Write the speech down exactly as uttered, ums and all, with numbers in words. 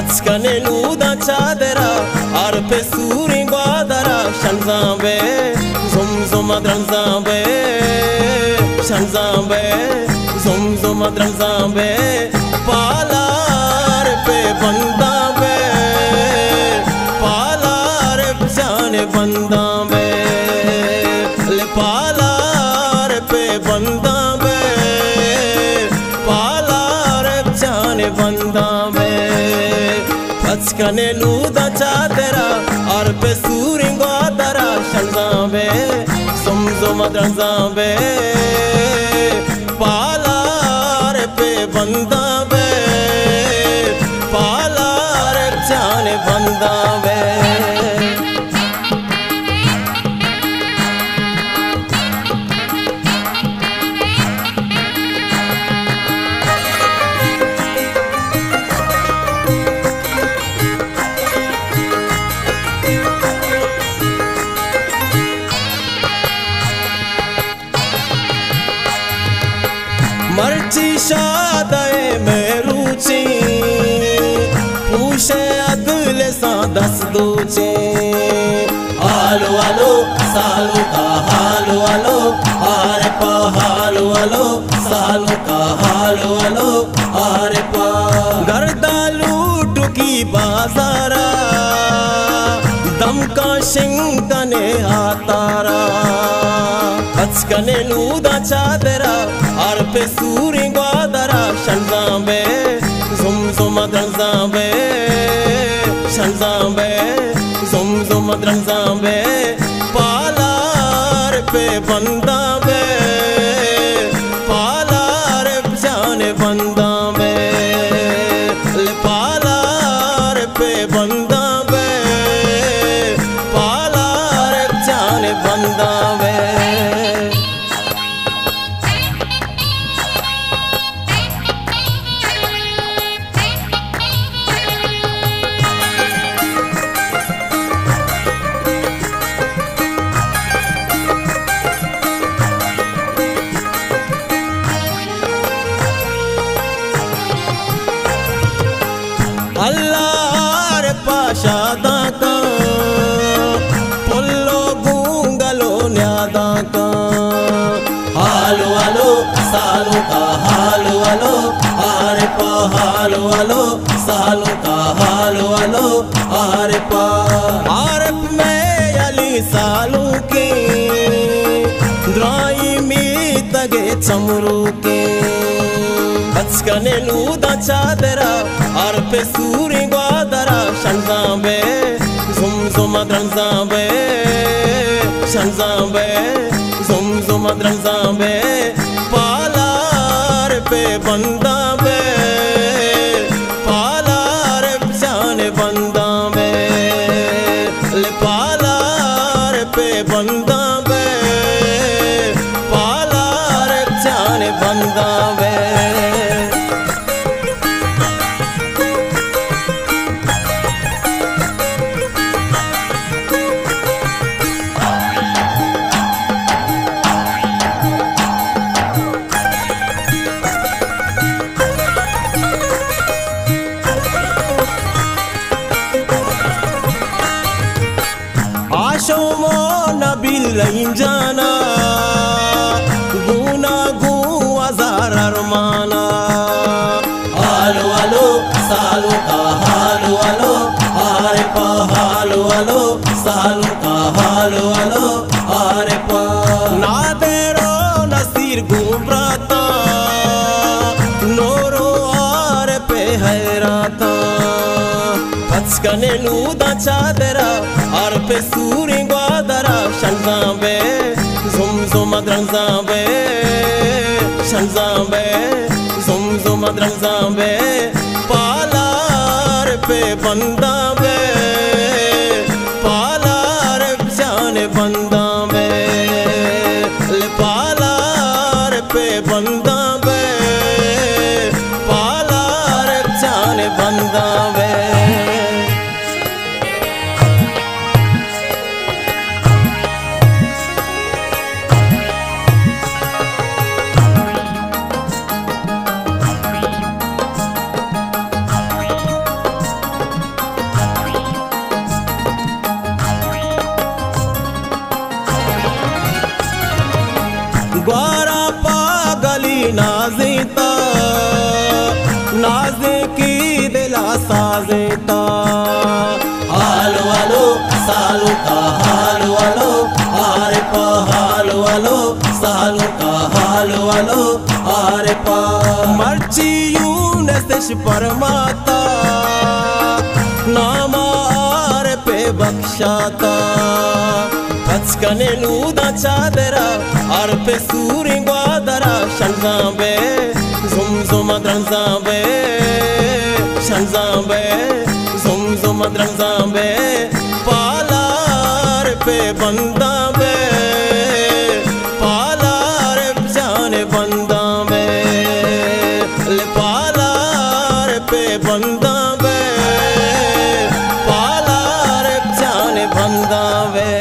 Patskane nuda chadera arpe suri guadara shanzambe zum zum adranzambe shanzambe zum zum adranzambe palar pe bandambe palar jane bandambe le palar pe bandambe palar jane bandambe Patskane nuda chadera arpe suri guadara shanzambe zum zum adranzambe palar pe bandambe palar jane bandambe मर्ची शादे में रुचि पूछे अदल सा दस दूचे हालो हालो सालू का हालो हालो आरे पा हालो हालो सालू का हालो हालो आरे पा गर्दा लूट की बाजारा दम का शिंकने आतारा Patskane nuda chadera arpe suri guadara shanzambe zum zum adranzambe shanzambe zum zum adranzambe palar pe bandambe palar jane bandambe le palar pe bandambe palar jane bandambe अल्लाह रे पाशादा का पुल्लो गूंगलो न्यादा का हालो हालो सालो का हालो हालो आरे पा हालो हालो सालो का हालो हालो आरे पा आरब में अली सालू की द्राई में तगे चमरू के Patskane nuda chadera arpe suri guadara shanzambe zum zum adranzambe shanzambe zum zum adranzambe palar pe bandambe palar jane bandambe le palar pe bandambe palar jane bandambe आशो मो नबील रहीम जाना गुना गु हजार अरमाना हालो हालो सालो का हालो हालो आरे पा हालो हालो सालो का हालो हालो आरे पा ना तेरो नसीर घूमराता नोरो आरे पे हैराता Patskane nuda chadera arpe suri guadara shanzambe zum zum adranzambe shanzambe zum zum adranzambe palar pe bandambe palar jane bandambe le palar pe bandambe palar jane bandambe साजेता नाजे की दिला साजेता हाल वालो सालू का हाल वालो आरे पा हाल वालो सालू का हाल वालो आरे पा मर्ची यूनस परमाता नामा आरे पे बख्शाता बचकने लूदा चादरा आर पे Suri ग्वादरा शनजाबे zum zum adranzabe शनजाबे zum zum adranzabe Palar पे बंदा बे पालार जाने बंदा बे ले पालार पे बंदा बे पालार जाने बंदा बे